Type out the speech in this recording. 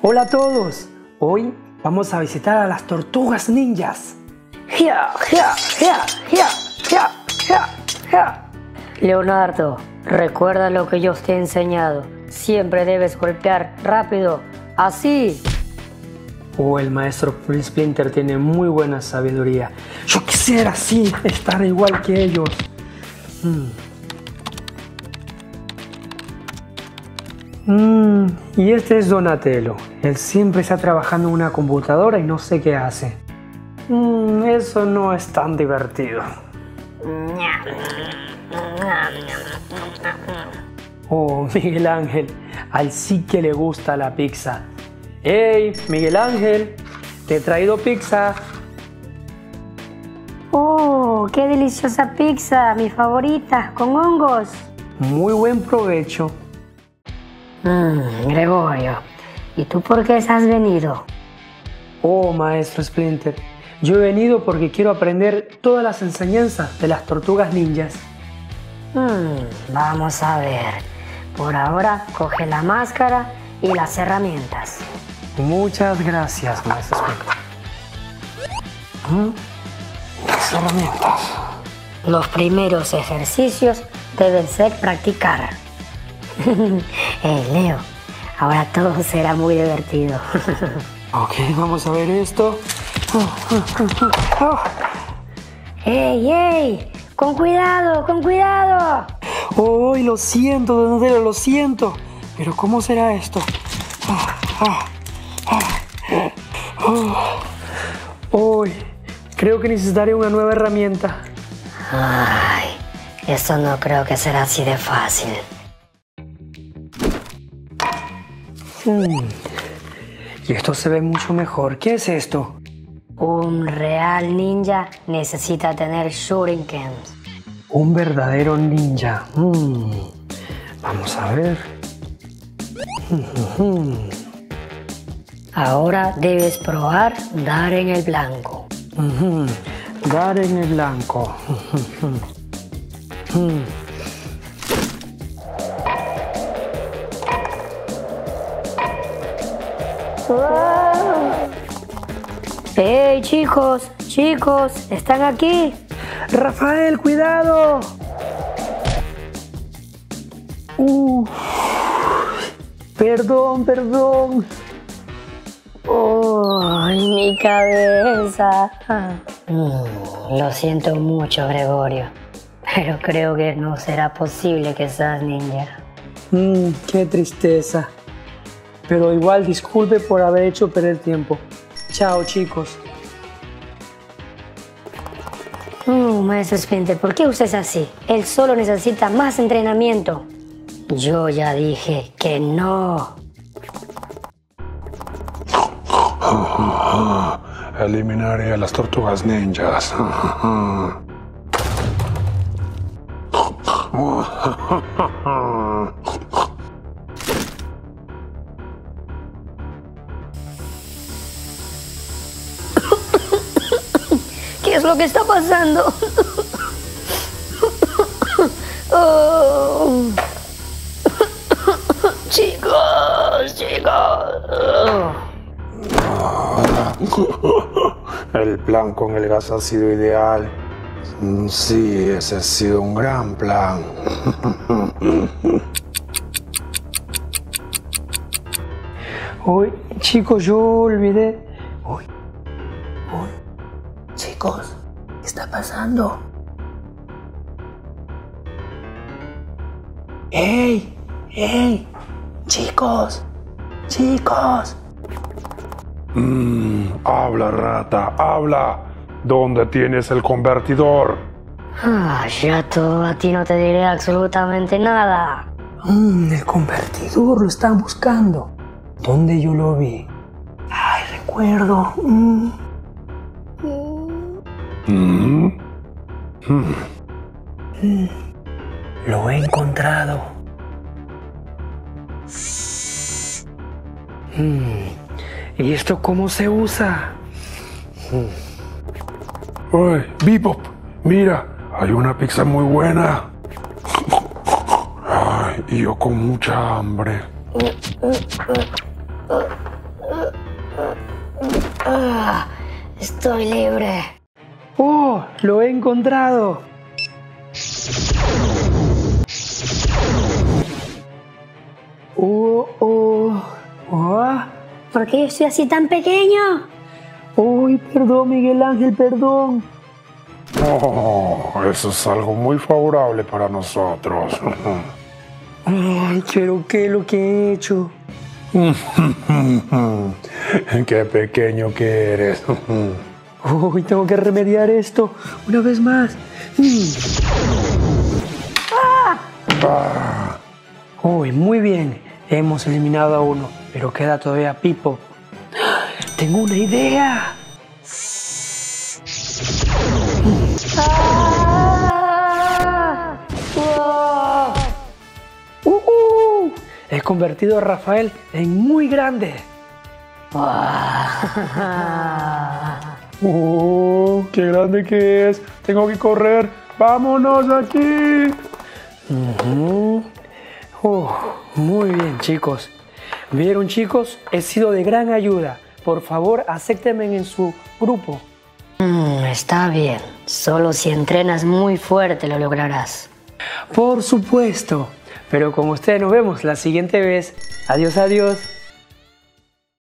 Hola a todos. Hoy vamos a visitar a las tortugas ninjas. Leonardo, recuerda lo que yo te he enseñado. Siempre debes golpear rápido, así. El maestro Splinter tiene muy buena sabiduría. Yo quisiera así estar igual que ellos. Y este es Donatello. Él siempre está trabajando en una computadora y no sé qué hace. Eso no es tan divertido. Miguel Ángel, al sí que le gusta la pizza. ¡Hey, Miguel Ángel! Te he traído pizza. ¡Oh, qué deliciosa pizza! Mi favorita, con hongos. Muy buen provecho. Gregorio, ¿y tú por qué has venido? Maestro Splinter, yo he venido porque quiero aprender todas las enseñanzas de las tortugas ninjas. Vamos a ver. Por ahora, coge la máscara y las herramientas. Muchas gracias, maestro Splinter. Las herramientas. Los primeros ejercicios deben ser practicar. Leo, ahora todo será muy divertido. Ok, vamos a ver esto. ¡Ey! ¡Con cuidado, con cuidado! Lo siento, Donatello, lo siento. Pero ¿cómo será esto? Creo que necesitaré una nueva herramienta. Ay, eso no creo que será así de fácil. Y esto se ve mucho mejor. ¿Qué es esto? Un real ninja necesita tener shurikens. Un verdadero ninja. Vamos a ver. Ahora debes probar dar en el blanco. Dar en el blanco. ¡Hey, chicos! ¿Están aquí? Rafael, cuidado. Perdón. ¡Ay, mi cabeza! Lo siento mucho, Gregorio, pero creo que no será posible que seas ninja. Qué tristeza. Pero igual disculpe por haber hecho perder tiempo. Chao, chicos. Maestro Splinter, ¿por qué usted es así? Él solo necesita más entrenamiento. Yo ya dije que no. Eliminaré a las tortugas ninjas. ¿Qué es lo que está pasando? Chicos. El plan con el gas ha sido ideal. Sí, ese ha sido un gran plan. Chicos, yo olvidé. Chicos, ¿qué está pasando? ¡Ey! Chicos. Habla, rata, habla. ¿Dónde tienes el convertidor? Chato, a ti no te diré absolutamente nada. El convertidor lo están buscando. ¿Dónde yo lo vi? Ay, recuerdo. Lo he encontrado. ¿Y esto cómo se usa? Bebop, mira, hay una pizza muy buena. Y yo con mucha hambre. Estoy libre. ¡Oh! ¡Lo he encontrado! ¿Por qué yo estoy así tan pequeño? ¡Uy, perdón, Miguel Ángel, perdón! Oh, eso es algo muy favorable para nosotros. ¡Ay, pero qué es lo que he hecho! Qué pequeño que eres. ¡Uy, tengo que remediar esto! ¡Una vez más! ¡Uy, muy bien! Hemos eliminado a uno, pero queda todavía Pipo. ¡Tengo una idea! He convertido a Rafael en muy grande. ¡Oh, qué grande que es! Tengo que correr. ¡Vámonos de aquí! Muy bien, chicos. ¿Vieron, chicos? He sido de gran ayuda. Por favor, acéptenme en su grupo. Está bien. Solo si entrenas muy fuerte lo lograrás. Por supuesto. Pero con ustedes nos vemos la siguiente vez. Adiós, adiós.